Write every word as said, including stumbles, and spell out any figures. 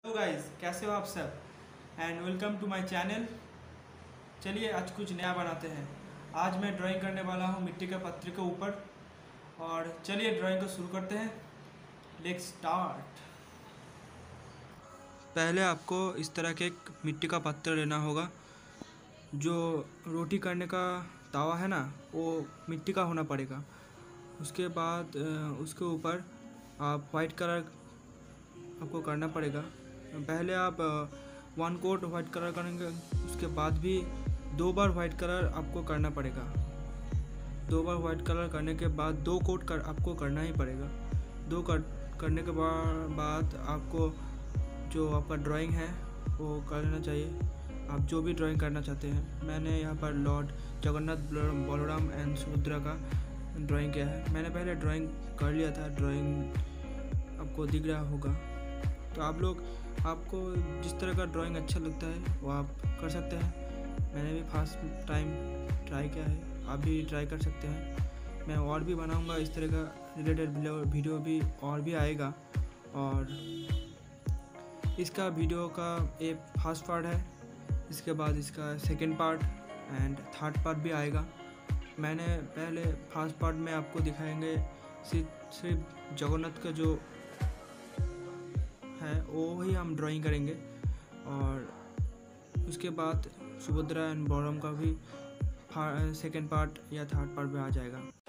Hello guys, कैसे हो आप सब and welcome to my channel. चलिए आज कुछ नया बनाते हैं। आज मैं ड्राइंग करने वाला हूँ मिट्टी के पत्थर के ऊपर। और चलिए ड्राइंग को शुरू करते हैं। Let's start. पहले आपको इस तरह के एक मिट्टी का पत्थर लेना होगा। जो रोटी करने का तवा है ना, वो मिट्टी का होना पड़ेगा। उसके बाद अ, उसके ऊपर आप वाइट कलर आपको करना पड़ेगा। पहले आप वन कोट वाइट कलर करेंगे, उसके बाद भी दो बार वाइट कलर आपको करना पड़ेगा। दो बार वाइट कलर करने के बाद दो कोट कर आपको करना ही पड़ेगा। दो कर करने के बाद आपको जो आपका ड्राइंग है वो कर लेना चाहिए। आप जो भी ड्राइंग करना चाहते हैं। मैंने यहाँ पर लॉर्ड जगन्नाथ बलराम एंड सुभद्रा का ड्राइंग किया है। मैंने पहले ड्राइंग कर लिया था। ड्राइंग आपको दिख रहा होगा। तो आप लोग आपको जिस तरह का ड्राइंग अच्छा लगता है वो आप कर सकते हैं। मैंने भी फर्स्ट टाइम ट्राई किया है, आप भी ट्राई कर सकते हैं। मैं और भी बनाऊंगा इस तरह का रिलेटेड वीडियो भी और भी आएगा। और इसका वीडियो का एक फर्स्ट पार्ट है, इसके बाद इसका second part and third part भी आएगा। मैंने पहले फर्स्ट पार्ट में आपको दिखाएंगे सिर्फ सिर्फ जगन्नाथ का जो है वो ही हम ड्राइंग करेंगे। और उसके बाद सुभद्रा एंड बलराम का भी सेकंड पार्ट या थर्ड पार्ट में आ जाएगा।